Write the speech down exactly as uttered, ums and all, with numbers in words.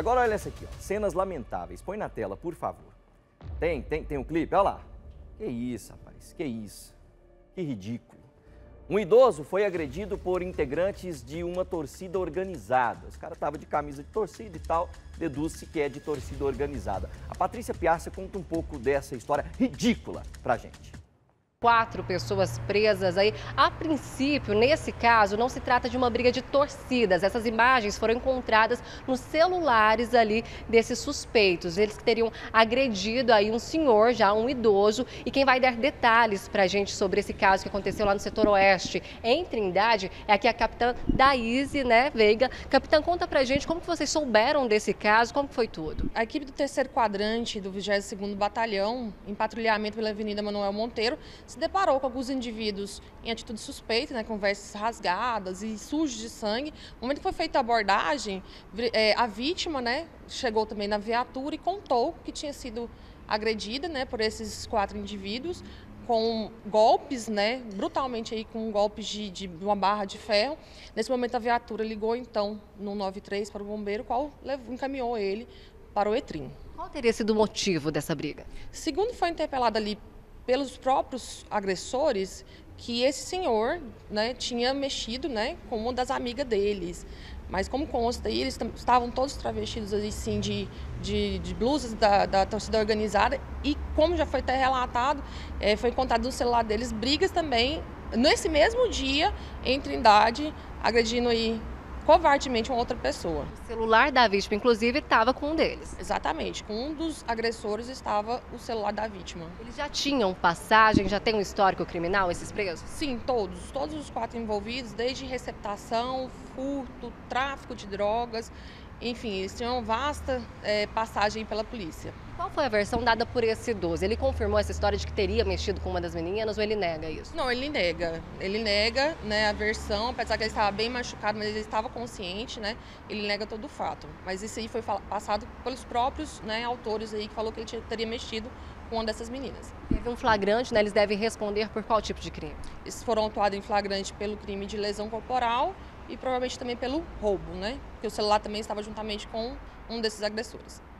Agora olha essa aqui, ó. Cenas lamentáveis. Põe na tela, por favor. Tem, tem, tem um clipe? Olha lá. Que isso, rapaz, que isso. Que ridículo. Um idoso foi agredido por integrantes de uma torcida organizada. Os caras estavam de camisa de torcida e tal, deduz-se que é de torcida organizada. A Patrícia Piarça conta um pouco dessa história ridícula pra gente. Quatro pessoas presas aí. A princípio, nesse caso, não se trata de uma briga de torcidas. Essas imagens foram encontradas nos celulares ali desses suspeitos. Eles teriam agredido aí um senhor, já um idoso. E quem vai dar detalhes pra gente sobre esse caso que aconteceu lá no setor oeste, em Trindade, é aqui a capitã Daíse, né, Veiga. Capitã, conta pra gente como que vocês souberam desse caso, como que foi tudo? A equipe do terceiro quadrante do vigésimo segundo Batalhão, em patrulhamento pela Avenida Manuel Monteiro, se deparou com alguns indivíduos em atitude suspeita, né, com vestes rasgadas e sujos de sangue. No momento que foi feita a abordagem, é, a vítima, né, chegou também na viatura e contou que tinha sido agredida, né, por esses quatro indivíduos com golpes, né, brutalmente aí com golpes de, de uma barra de ferro. Nesse momento a viatura ligou então no noventa e três para o bombeiro, o qual levou, encaminhou ele para o Etrim. Qual teria sido o motivo dessa briga? Segundo foi interpelado ali pelos próprios agressores, que esse senhor, né, tinha mexido, né, com uma das amigas deles. Mas como consta aí, eles estavam todos travestidos aí, sim, de, de, de blusas da, da torcida organizada. E como já foi até relatado, é, foi encontrado no celular deles brigas também, nesse mesmo dia, em Trindade, agredindo aí covardemente uma outra pessoa. O celular da vítima, inclusive, estava com um deles. Exatamente, com um dos agressores estava o celular da vítima. Eles já tinham passagem, já tem um histórico criminal, esses presos? Sim, todos, todos os quatro envolvidos, desde receptação, furto, tráfico de drogas, enfim, eles tinham vasta é, passagem pela polícia. Qual foi a versão dada por esse idoso? Ele confirmou essa história de que teria mexido com uma das meninas ou ele nega isso? Não, ele nega. Ele nega, né, a versão, apesar que ele estava bem machucado, mas ele estava consciente, né? Ele nega todo o fato. Mas isso aí foi passado pelos próprios, né, autores aí que falou que ele teria mexido com uma dessas meninas. Teve um flagrante, né? Eles devem responder por qual tipo de crime? Eles foram autuados em flagrante pelo crime de lesão corporal e provavelmente também pelo roubo, né? Porque o celular também estava juntamente com um desses agressores.